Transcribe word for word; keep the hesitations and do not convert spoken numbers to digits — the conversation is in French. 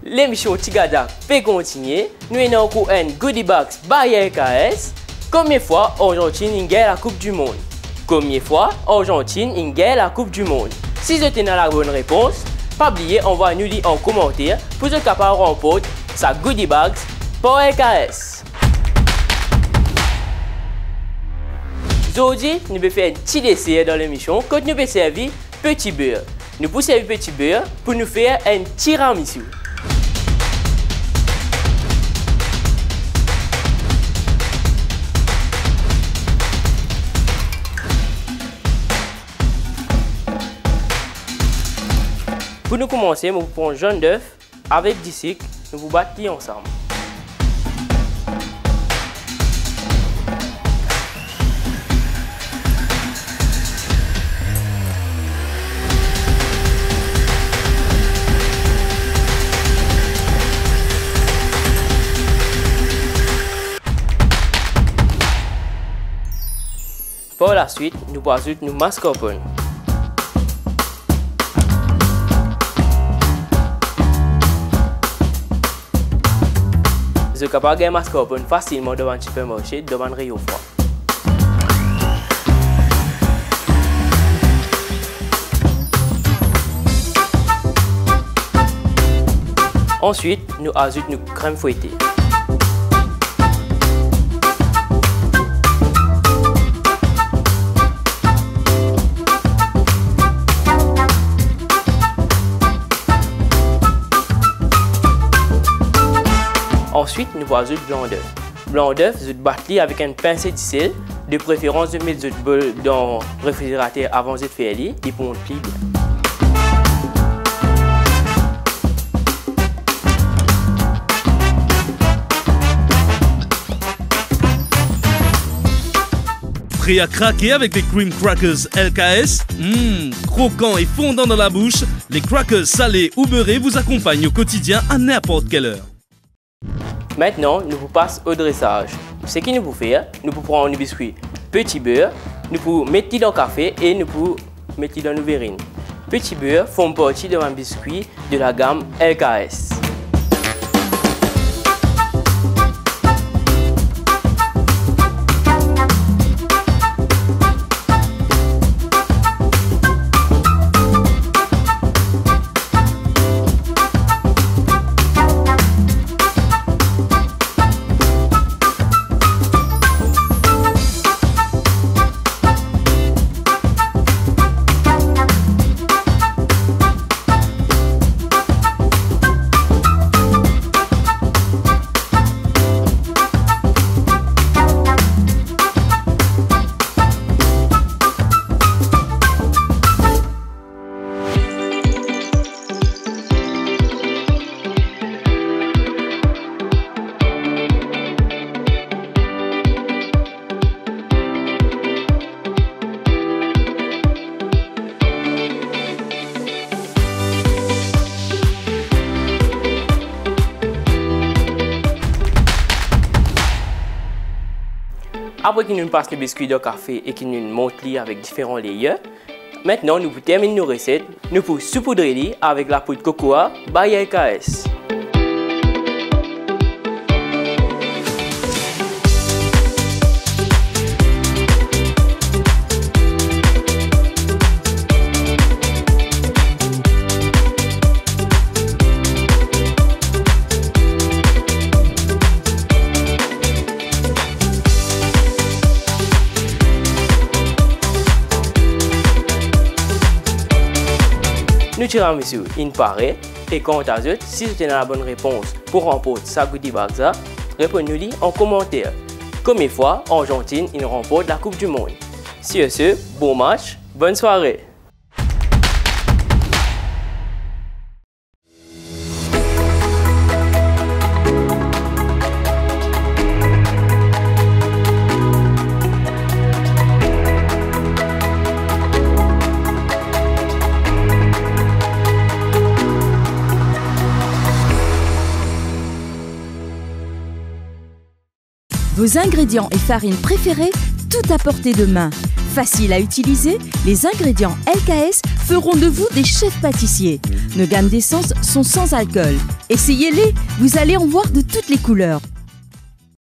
l'émission Tigada peut continuer. Nous avons un goodie box by L K S. Combien de fois Argentine gagne la Coupe du Monde? Combien de fois Argentine gagne la Coupe du Monde? Si vous avez la bonne réponse, pas oublier, envoyez-nous en commentaire pour être capable de remporter sa goodie box pour L K S. Aujourd'hui, nous allons faire un petit dessert dans l'émission quand nous allons servir petit beurre. Nous allons servir petit beurre pour nous faire un tiramisu. Pour nous commencer, nous prenons un jaune d'œuf avec du sucre, nous vous battons ensemble. Par la suite, nous ajoutons nos mascarpone. Vous êtes capable de gagner mascarpone facilement devant un supermarché, devant un rayon froid. Ensuite, nous ajoutons nos crème fouettée. Ensuite, nous ajoutons blanc d'œuf. Blanc d'œuf, vous battez avec une pincée de sel. De préférence, vous mettez le bol dans le réfrigérateur avant de faire les et pour le plier bien. Prêt à craquer avec les Cream Crackers L K S? Mmh, croquant et fondant dans la bouche, les crackers salés ou beurrés vous accompagnent au quotidien à n'importe quelle heure. Maintenant, nous vous passons au dressage. Ce que nous pouvons faire, nous pouvons prendre un biscuit petit beurre, nous pouvons mettre dans le café et nous pouvons mettre dans nos verrines. Petit beurre font partie d'un biscuit de la gamme L K S. Après que nous passons le biscuit de café et que nous montons avec différents layers, maintenant nous terminons nos recettes. Nous pouvons saupoudrer avec la poudre cocoa by L K S. Nous tiramisu, il paraît, et quant à vous, si vous avez la bonne réponse pour remporter sa goodie box, répondez-nous en commentaire. Combien de fois Argentine il remporte la Coupe du Monde? Sur ce, bon match, bonne soirée. Vos ingrédients et farines préférées, tout à portée de main. Faciles à utiliser, les ingrédients L K S feront de vous des chefs pâtissiers. Nos gammes d'essence sont sans alcool. Essayez-les, vous allez en voir de toutes les couleurs.